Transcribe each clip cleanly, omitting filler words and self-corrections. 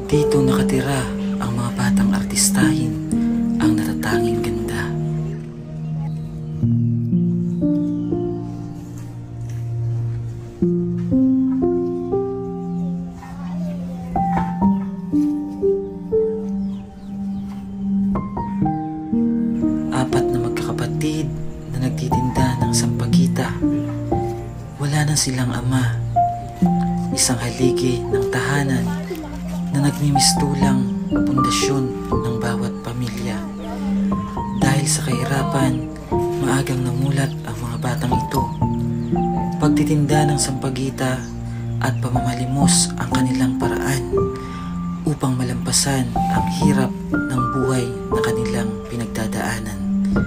Dito nakatira ang mga batang artistahin, ang natatanging ganda. Apat na magkakapatid na nagtitinda ng sampagita. Wala na silang ama. Isang haligi ng tahanan na nagmimistulang pundasyon ng bawat pamilya. Dahil sa kahirapan, maagang namulat ang mga batang ito. Pagtitinda ng sampagita at pamamalimos ang kanilang paraan upang malampasan ang hirap ng buhay na kanilang pinagdadaanan.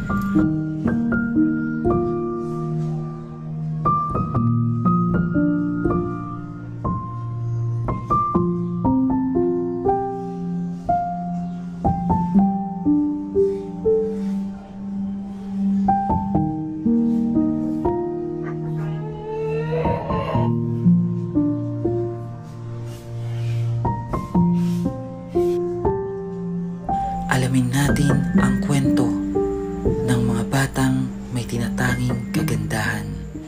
Alamin natin ang kwento ng mga batang may tinatanging kagandahan.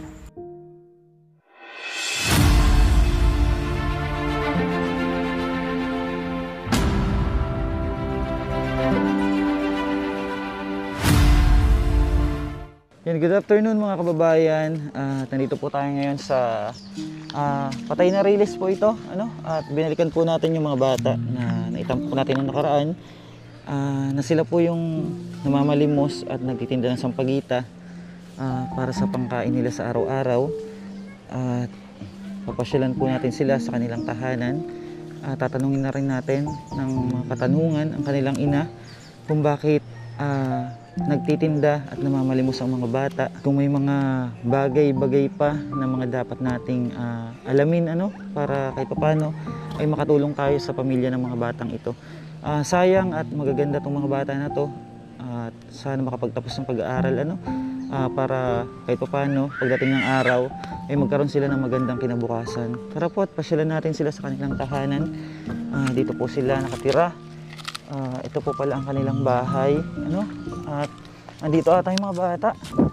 Yan, good afternoon mga kababayan. Nandito po tayo ngayon sa patay na release po ito. At binalikan po natin yung mga bata na naitampo po natin noong nakaraan. Na sila po yung namamalimos at nagtitinda ng sampagita para sa pangkain nila sa araw-araw. At papasyalan po natin sila sa kanilang tahanan. Tatanungin na rin natin ng mga katanungan ang kanilang ina kung bakit nagtitinda at namamalimos ang mga bata. Kung may mga bagay-bagay pa na mga dapat nating alamin para kahit papano ay makatulong tayo sa pamilya ng mga batang ito. Sayang at magaganda itong mga bata na to at sana makapagtapos ng pag-aaral para kahit papano pagdating ng araw ay magkaroon sila ng magandang kinabukasan. Tara po at pasyalan natin sila sa kanilang tahanan. Dito po sila nakatira. Ito po pala ang kanilang bahay, at andito ata yung mga bata.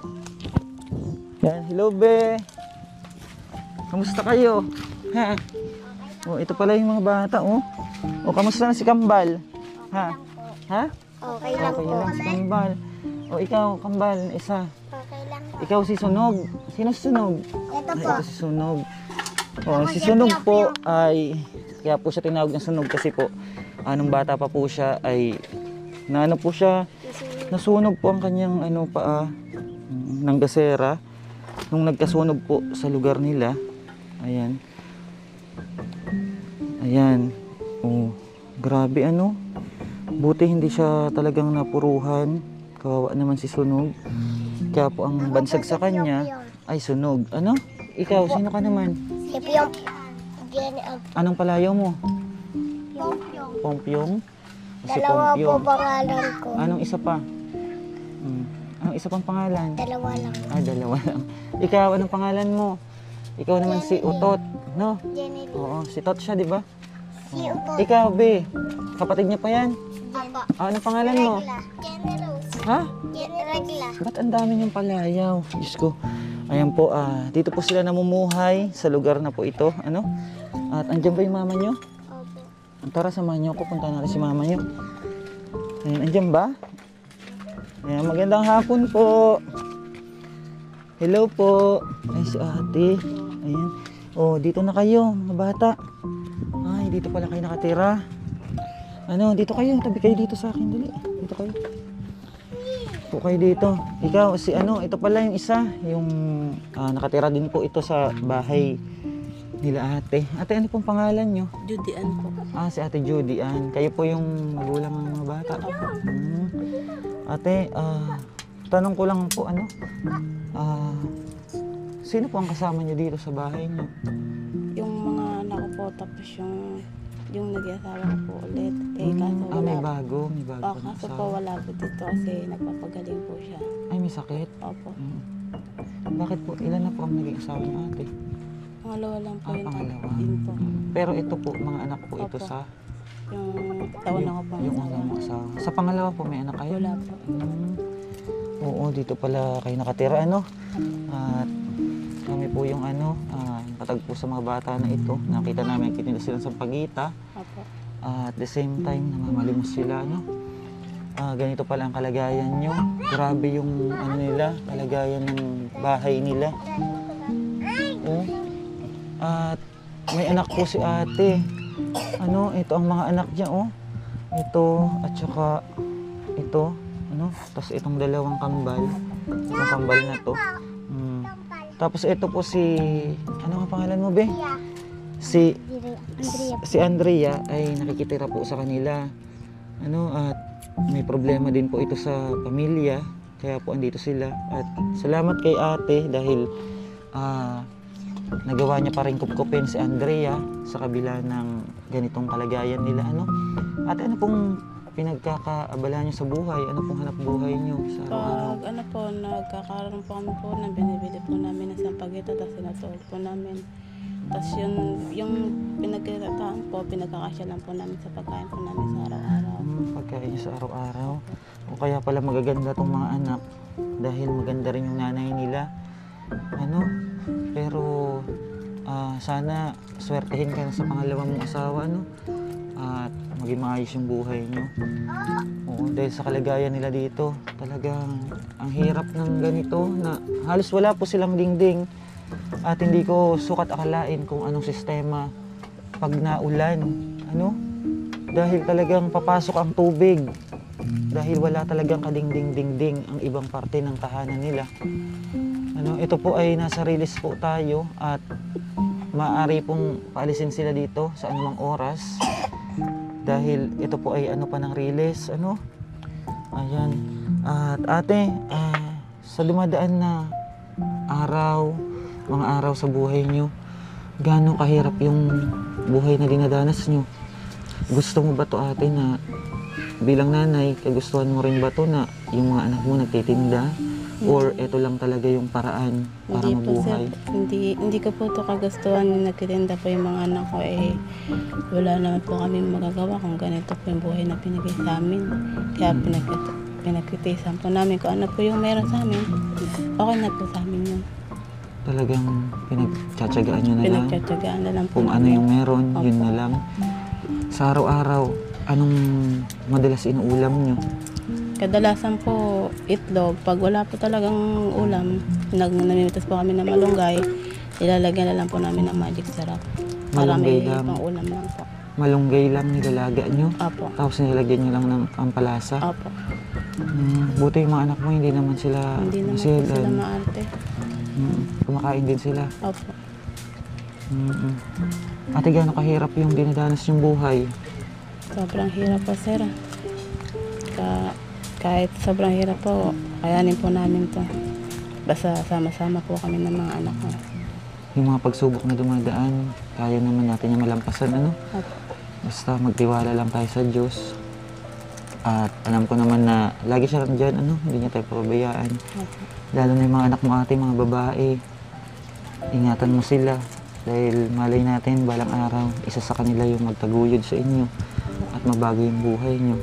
Yan, hello be. Kamusta kayo? Ha? Ito pala yung mga bata, kamusta na si Kambal? Ha? Ha? Okay lang Okay po. lang si Kambal. Ikaw, Kambal, isa. Okay lang po. Ikaw si Sunog. Sino si Sunog? Ito po. Ito si Sunog. Si Sunog po ay, kaya po siya tinawag ng Sunog kasi po, nung bata pa po siya ay, nasunog po ang kanyang paa ng gasera nung nagkasunog po sa lugar nila. Ayan. Ayan. Grabe Buti hindi siya talagang napuruhan. Kawawa naman si Sunog. Kaya po ang bansag sa kanya ay Sunog. Ikaw, sino ka naman? Si Pyong. Anong palayaw mo? Pyong. Pompyong? Si Dalawa po Pompyong. pangalan ko. Anong isa pa? Anong isa pang pangalan? Dalawa lang. Dalawa lang. Ikaw, anong pangalan mo? Ikaw naman si Utot, no? Jenny. Oo, si Tot siya, di ba? Si Uto. Ikaw, be. Kapatid niya pa yan. Apa. Anong pangalan mo? Jenny Rose. Ha? Jenny Regla. Ba't ang dami niyong palayaw? Diyos ko. Ayan po, dito po sila namumuhay sa lugar na po ito. At andyan ba yung mama niyo? Opo. Tara, samahan niyo ako. Punta natin si mama niyo. Ayan, andyan ba? Ayan, magandang hapon po. Hello po. Ay, si ate. Ayan. Dito na kayo, mga bata. Ay, dito pala kayo nakatira. Dito kayo. Tabi kayo dito sa akin. Dali. Dito kayo. Po kayo dito. Ikaw, ito pala yung isa. Yung nakatira din po ito sa bahay nila ate. Ate, ano pong pangalan nyo? Judy Ann po. Si ate Judy Ann. Kayo po yung magulang ng mga bata. Ate, tanong ko lang po, sino po ang kasama nyo dito sa bahay nyo? Yung mga anak ko po, tapos yung nag-asawa ko po ulit. Kaso wala. May bago ka Kaso na po wala po dito kasi nagpapagaling po siya. Ay, may sakit? Opo. Bakit po? Ilan na po ang naging asawa niyo ate? Pangalawa lang po yung Pangalawa. yun po. Pero ito po, mga anak po ito Opo. sa yung taon ako po. Yung unang mo asawa. Sa pangalawa po, may anak kayo? Wala po. Oo, dito pala kayo nakatira, ano? At kami po yung nakatagpo sa mga bata na ito. Nakita namin, kitinda silang sampagita. Opo. At the same time, namamalimos sila, ano? Ganito pala ang kalagayan nyo. Grabe yung nila, kalagayan ng bahay nila. Oh. At may anak po si ate. Ito ang mga anak niya, oh. Ito, at saka ito, tapos itong dalawang kambal. Itong kambal na to. Tapos ito po si, ano nga pangalan mo, be? Si Andrea ay nakikitira po sa kanila. At may problema din po ito sa pamilya, kaya po andito sila. At salamat kay ate dahil nagawa niya pa rin kupkupin si Andrea sa kabila ng ganitong kalagayan nila. Ate, ano pong pinagkakaabala niyo sa buhay? Ano pong hanap buhay niyo sa araw-araw? Pag nagkakaroon po kami po na binibili po namin ng sampagita, tapos sinatuol po namin. Tapos yung pinagkitaan po, pinagkakasya lang po namin sa pagkain po namin sa araw-araw. Pagkain niyo sa araw-araw. O kaya pala magaganda tong mga anak dahil maganda rin yung nanay nila. Pero sana swertehin ka na sa pangalawang mong asawa, at maging maayos yung buhay nyo. Oo, dahil sa kalagayan nila dito, talagang ang hirap ng ganito na halos wala po silang dingding. At hindi ko sukat akalain kung anong sistema pag naulan. Dahil talagang papasok ang tubig. Dahil wala talagang kadingding-dingding ang ibang parte ng tahanan nila. Ito po ay nasa release po tayo at maaari pong paalisin sila dito sa anumang oras. Dahil ito po ay pa ng release. Ayan. At ate, sa dumadaan na araw, mga araw sa buhay nyo, gaano kahirap yung buhay na dinadanas nyo? Gusto mo ba to ate na bilang nanay, kagustuhan mo rin ba to na yung mga anak mo nagtitinda? Or ito lang talaga yung paraan para Hindi po, sir. mabuhay? Hindi ko po ito kagustuhan yung nagtitinda po yung mga anak ko. Wala naman po kami magagawa kung ganito po yung buhay na pinigay sa amin. Kaya pinagtitisan po namin kung ano po yung meron sa amin. Okay na po sa amin yun. Talagang pinagtsatsagaan nyo na lang? Pinagtsatsagaan na lang po. Kung ano yung meron, yun Opo. na lang. Sa araw-araw, anong madalas inuulam nyo? Kadalasan po itlog. Pag wala po talagang ulam, namimitas po kami ng malunggay, ilalagyan na lang po namin ng magic syrup. Para Malunggay may lang? pang ulam lang po. Malunggay lang nilalaga nyo? Opo. Tapos nilagyan nyo lang ng pampalasa? Opo. Buti yung mga anak mo, hindi naman sila Hindi naman po maselan. sila maarte. Kumakain din sila. Opo. Ate, gaano kahirap yung dinadanas yung buhay? Sobrang hirap po, sir. Kahit sobrang hirap po, kayanin po namin to. Basta sama-sama po kami ng mga anak ko. Yung mga pagsubok na dumadaan, kaya naman natin yung malampasan, Opo. Basta magtiwala lang tayo sa Diyos. At alam ko naman na lagi siya dyan, hindi niya tayo pababayaan. Opo. Lalo na yung mga anak mo ate, mga babae. Ingatan mo sila. Dahil malay natin, balang araw, isa sa kanila yung magtaguyod sa inyo. At mabago yung buhay nyo.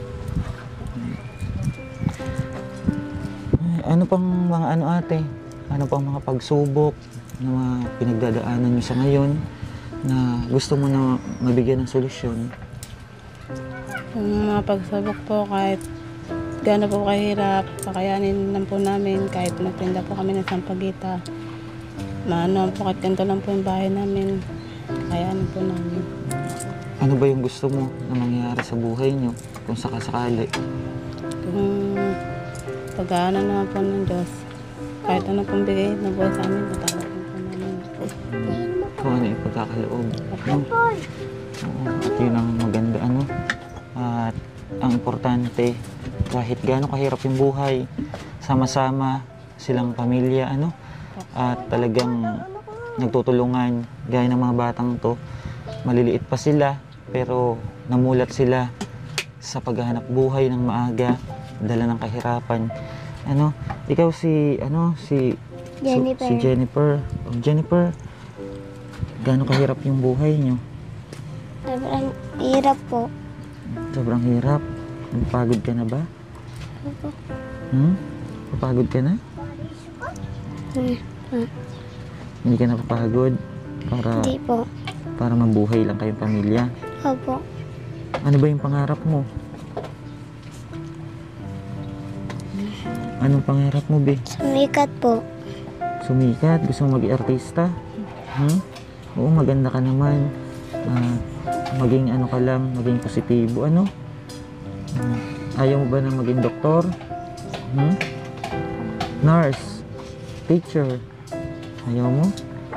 Ano pang mga ate? Ano pang mga pagsubok na mga pinagdadaanan nyo sa ngayon na gusto mo na mabigyan ng solusyon? Yung mga pagsabok po, kahit gaano po kahirap, pakayanin lang po namin. Kahit nagtinda po kami ng sampagita, po, kahit ganito lang po yung bahay namin, kayanin po namin. Ano ba yung gusto mo na mangyayari sa buhay nyo kung sakasakali? Kung pag-aanan naman po ng Diyos, kahit ano pong bigay na buhay sa amin, matanggapin po namin. Kung ano yung pagkakaloob. Oo, at yun ang maganda, At ang importante, kahit gaano kahirap yung buhay, sama-sama silang pamilya, At talagang nagtutulungan, gaya ng mga batang to. Maliliit pa sila, pero namulat sila sa paghahanap buhay ng maaga, dala ng kahirapan. Ikaw si Jennifer. si Jennifer. Jennifer, gaano kahirap yung buhay nyo? Sobrang hirap po. Sobrang hirap. Napagod ka na ba? Opo. Napagod ka na? Hindi ka napapagod Hindi po. para mabuhay lang kayong pamilya. Opo. Ano ba yung pangarap mo? Anong pangarap mo, be? Sumikat po. Sumikat? Gusto mo maging artista? Oo, maganda ka naman. Maging ano ka lang, maging positibo, ano? Ayaw mo ba na maging doktor? Nurse? Teacher? Ayaw mo?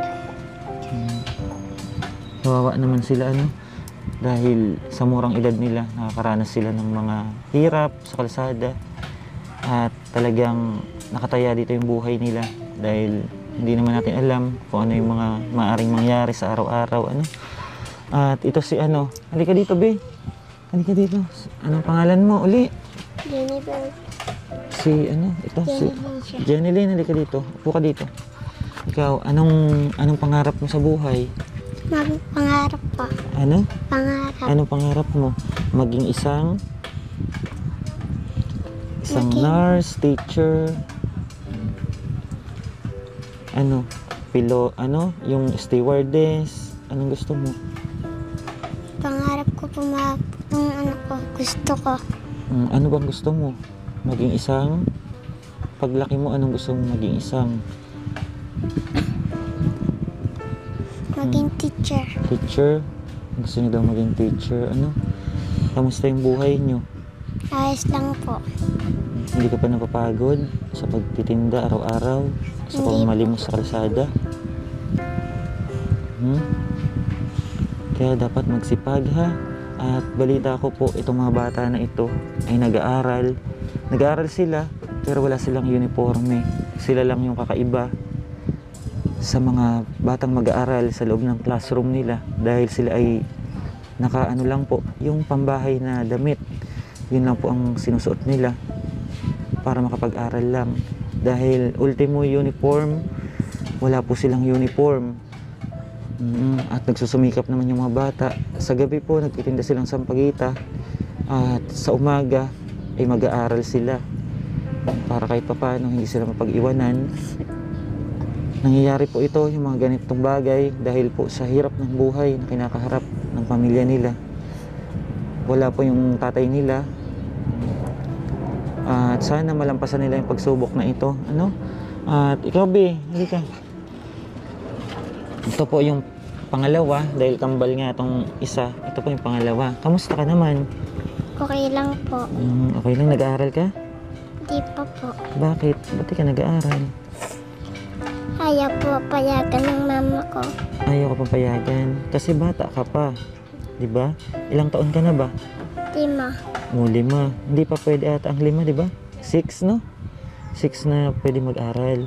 Kawawa naman sila, ano? Dahil sa murang edad nila, nakakaranas sila ng mga hirap sa kalsada. At talagang nakataya dito yung buhay nila dahil hindi naman natin alam kung ano yung mga maaaring mangyari sa araw-araw, ano. At ito si ano, halika dito, be. Halika dito. Anong pangalan mo uli? Jennifer. Si ano, ito si Jennifer. Jeneline, halika dito. Upo ka dito. Ikaw, anong pangarap mo sa buhay? Pangarap po. Ano? Pangarap. Anong pangarap mo? Maging isang Maging- nurse, teacher, ano, yung stewardess, anong gusto mo? Pangarap ko po yung ano ko. Gusto ko. Ano bang gusto mo? Maging isang, paglaki mo, anong gusto mo maging isang Maging teacher. teacher? Gusto niyo daw maging teacher, ano? Kamusta yung buhay niyo? Ayos lang po. Hindi ka pa napapagod sa pagtitinda araw-araw, sa Hindi. pagmalimos sa kalsada? Kaya dapat magsipag, ha? At balita ko po, itong mga bata na ito ay nag-aaral. Nag-aaral sila, pero wala silang uniforme. Sila lang yung kakaiba sa mga batang mag-aaral sa loob ng classroom nila dahil sila ay nakaano lang po, yung pambahay na damit. Yun lang po ang sinusuot nila para makapag-aral lang. Dahil ultimo uniform, wala po silang uniform. At nagsusumikap naman yung mga bata. Sa gabi po, nagtitinda silang sampagita. At sa umaga, ay mag-aaral sila. Para kahit papaano, hindi sila mapag-iwanan. Nangyayari po ito, yung mga ganitong bagay, dahil po sa hirap ng buhay na kinakaharap ng pamilya nila. Wala po yung tatay nila. At sana malampasan nila yung pagsubok na ito. Ano? At ikaw, be, halika. Ito po yung pangalawa, dahil kambal nga itong isa. Ito po yung pangalawa. Kamusta ka naman? Okay lang po. Okay lang, nag-aaral ka? Di pa po. Bakit? Ba't di ka nag-aaral? Ayaw po payagan ng mama ko. Ayaw ka papayagan. Kasi bata ka pa. Diba? Ilang taon ka na ba? 5. O, 5. Hindi pa pwede ata ang 5, diba? 6, no? 6 na pwede mag-aral.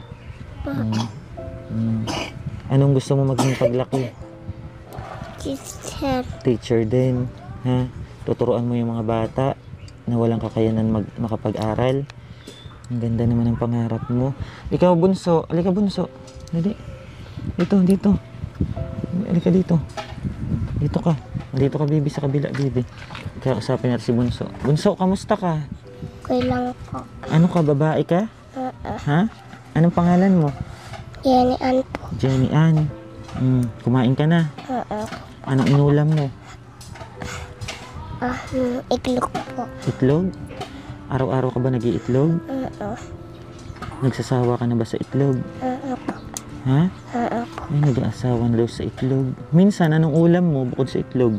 Anong gusto mo maging paglaki? Teacher. Teacher din, ha? Tuturuan mo yung mga bata na walang kakayanan makapag-aral. Ang ganda naman ng pangarap mo. Ikaw, bunso. Alika, bunso. Dali. Dito. Alika dito. Dito ka. Dito ka, baby, sa kabila, baby. Kaya usapin natin si bunso. Bunso, kamusta ka? Okay lang po. Ano ka, babae ka? Ha? Anong pangalan mo? Yan an po. Jenny Ann. Kumain ka na. Anong inulam mo? Itlog po. Itlog? Araw-araw ka ba nag-iitlog? Nagsasawa ka na ba sa itlog? Ha? Ay, nag-aasawa na daw sa itlog. Minsan, anong ulam mo bukod sa itlog?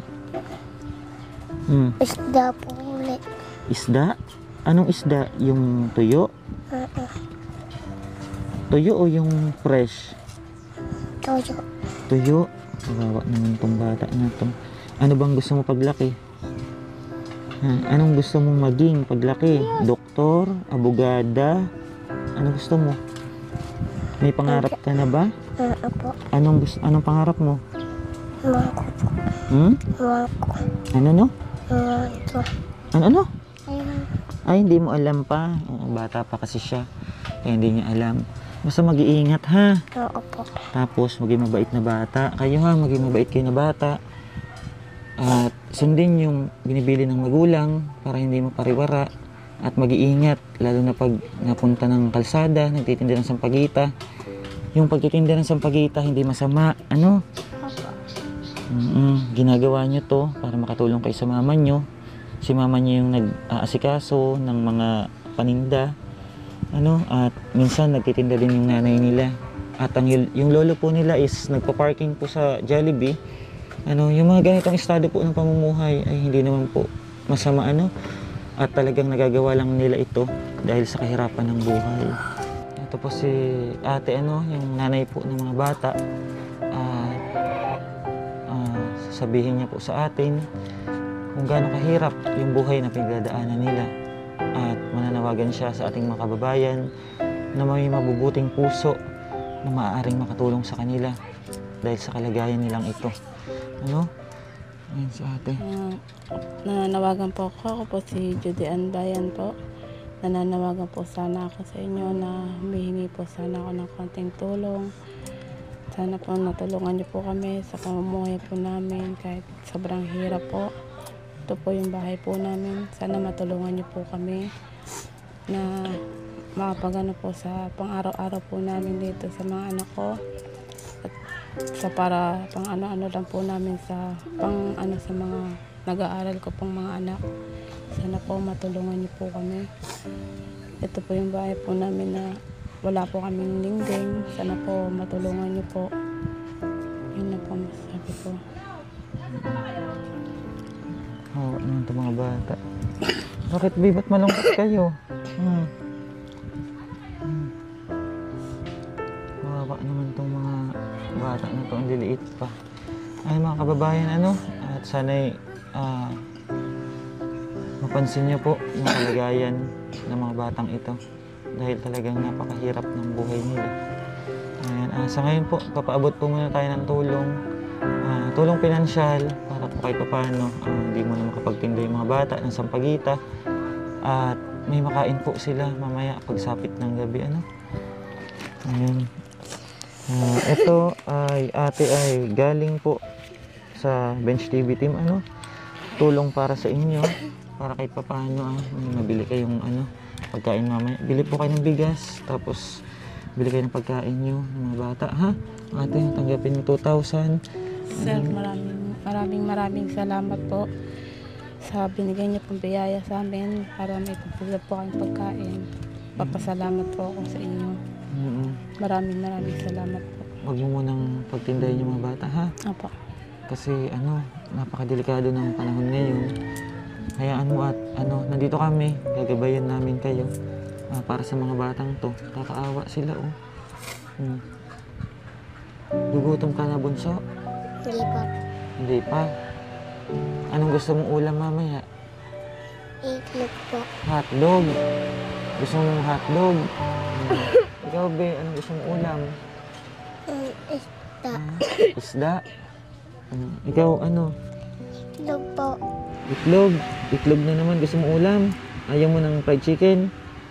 Isda po ulit. Isda? Anong isda? Yung tuyo? Tuyo o yung fresh? Toyo. Tuyo? Kawawa naman itong bata na to. Ano bang gusto mo paglaki? Anong gusto mong maging paglaki? Doktor? Abogada? Ano gusto mo? May pangarap ka na ba? Po. Anong pangarap mo? Mangko po. Mangko. Ano no? Mangko. Ano? Ayun. Ay, hindi mo alam pa. Oo, bata pa kasi siya. Kaya hindi niya alam. Basta mag-iingat, ha? Oo po. Tapos, maging mabait na bata. Kayo, ha? Maging mabait kayo na bata. At sundin yung binibili ng magulang para hindi mapariwara at mag-iingat lalo na pag napunta ng kalsada, nagtitinda ng sampagita. Yung pagtitinda ng sampagita hindi masama, ano? Ginagawa nyo to para makatulong kayo sa mama nyo. Si mama nyo yung nag-aasikaso ng mga paninda, ano? At minsan nagtitinda din yung nanay nila. At yung lolo po nila is nagpa-parking po sa Jollibee. Ano, yung mga ganitong estado po ng pamumuhay ay hindi naman po masama, ano? At talagang nagagawa lang nila ito dahil sa kahirapan ng buhay. Ito po si ate, ano, yung nanay po ng mga bata. Sasabihin niya po sa atin kung gaano kahirap yung buhay na pinagdadaanan nila. At mananawagan siya sa ating mga kababayan na may mabubuting puso na maaaring makatulong sa kanila dahil sa kalagayan nilang ito. Ano? Ayan si ate. Nananawagan po ako po si Judy Ann Bayan po. Nananawagan po sana ako sa inyo na humihingi po sana ako ng konting tulong. Sana po natulungan niyo po kami sa pamumuhay po namin kahit sobrang hirap po. Ito po yung bahay po namin. Sana matulungan niyo po kami na makapagano po sa pang-araw-araw po namin dito sa mga anak ko. At sa para pang ano-ano lang po namin sa pang-ano sa mga nag-aaral ko pang mga anak. Sana po matulungan niyo po kami. Ito po yung bahay po namin na wala po kaming lingding. Sana po matulungan niyo po. Yun na po masasabi ko. Oo, naman itong mga bata. Bakit ba? Ba't malungkot kayo? Mawawa naman itong mga bata na ito. Ang liliit pa. Ay mga kababayan, ano? At sana'y mapansin niyo po yung kalagayan ng mga batang ito. Dahil talagang napakahirap ng buhay nila. Ayan, sa ngayon po, papaabot po muna tayo ng tulong. Tulong pinansyal para po kahit paano hindi mo na makapagtinda yung mga bata ng sampagita. At may makain po sila mamaya pagsapit ng gabi. Ano? Ayan. Ito ay ate ay galing po sa Bench TV team. Ano? Tulong para sa inyo. Para kahit paano mabili kayong ano, pagkain mamaya. Bili po kayo ng bigas, tapos bili kayo ng pagkain nyo ng mga bata, ha? Ate, tanggapin mo 2,000. Sir, maraming salamat po sa binigay niyo pong biyaya sa amin para may pagpula po kayong pagkain. Papasalamat po ako sa inyo. Maraming salamat po. Huwag mo munang pagtindahin yung mga bata, ha? Opo. Kasi ano, napakadelikado ng panahon ngayon. Hayaan mo at ano, nandito kami, gagabayan namin kayo para sa mga batang to. Kakaawa sila, oh. Gugutom ka na, bunso? Hindi po. Hindi pa. Anong gusto mong ulam mamaya? Itlog po. Hotdog. Gusto mong hotdog? Ikaw, be, anong gusto mong ulam? Isda. Isda? Ikaw, ano? Itlog po. Itlog. Itlog na naman. Gusto mong ulam? Ayaw mo ng fried chicken?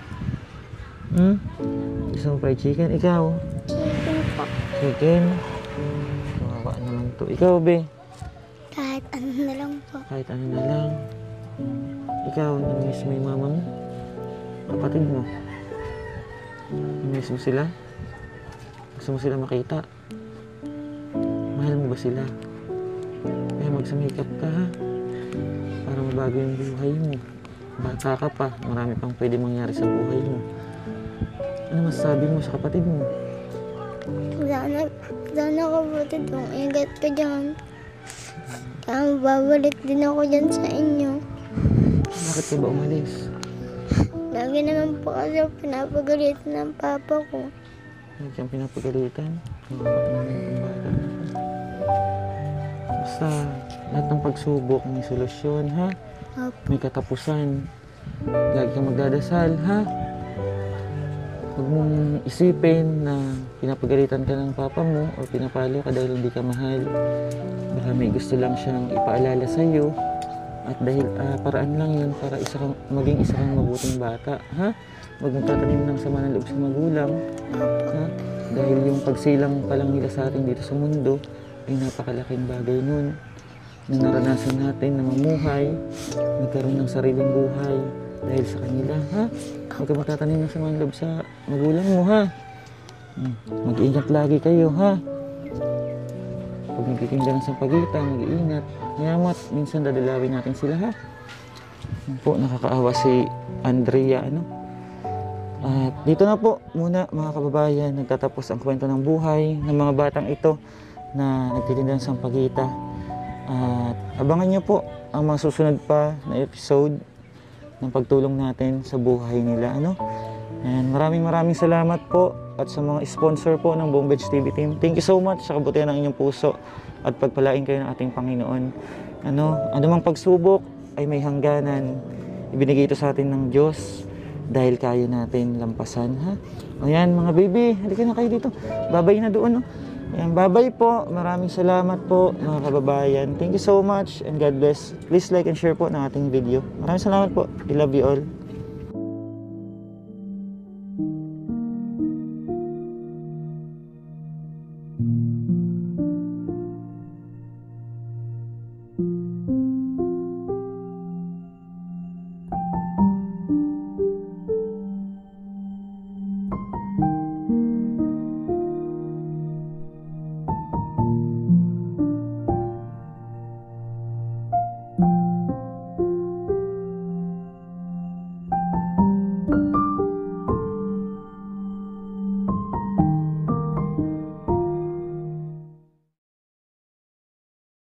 Gusto mong fried chicken? Ikaw? Chicken po. Chicken? Kawawa naman to. Ikaw, be? Kahit ano na lang po. Kahit ano na lang. Ikaw, namiss mo yung mama mo? Kapatid mo? Namiss mo sila? Gusto mo sila makita? Mahal mo ba sila? Kaya magsumikap ka, ha? Para mabago yung buhay mo. Bata ka pa, marami pang pwede mangyari sa buhay mo. Ano masasabi mo sa kapatid mo? Sana kapatid mo, ingat ka dyan. Kaya babalik din ako dyan sa inyo. Bakit ka ba umalis? Lagi naman po kasi pinapagalitan ng papa ko. Hindi kang pinapagalitan? Kawawa naman yung bata. Basta, lahat ng pagsubok may solusyon, ha? Opo. May katapusan. Lagi kang magdadasal, ha? Huwag mong isipin na pinapagalitan ka ng papa mo o pinapalo ka dahil hindi ka mahal. Baka may gusto lang siyang ipaalala sa'yo. At dahil paraan lang yun para maging isa kang mabuting bata, ha? Huwag mong tatanim ng sama ng loob sa magulang, ha? Dahil yung pagsilang pa lang nila sa atin dito sa mundo ay napakalaking bagay nun. na naranasan natin na mamuhay, nagkaroon ng sariling buhay dahil sa kanila, ha? Huwag ka matatanim ng samang loob sa magulang mo, ha? Mag-ingat lagi kayo, ha? Pag nagtitinda ng sampagita, mag-iingat. Ngayamat, minsan dadalawin natin sila, ha? Yan po, nakakaawa si Andrea, ano? At dito na po muna mga kababayan, nagtatapos ang kwento ng buhay ng mga batang ito na nagtitinda ng sampagita. At abangan niyo po ang mga susunod pa na episode ng pagtulong natin sa buhay nila, ano? And maraming salamat po at sa mga sponsor po ng Bombage TV team. Thank you so much sa kabutihan ng inyong puso at pagpalain kayo ng ating Panginoon. Anumang pagsubok ay may hangganan. Ibinigay ito sa atin ng Diyos dahil kaya natin lampasan, ha? Ayan mga baby, halika na kayo dito. Babay na doon, no? Ayan, babay po. Maraming salamat po mga kababayan. Thank you so much and God bless. Please like and share po ng ating video. Maraming salamat po. I love you all.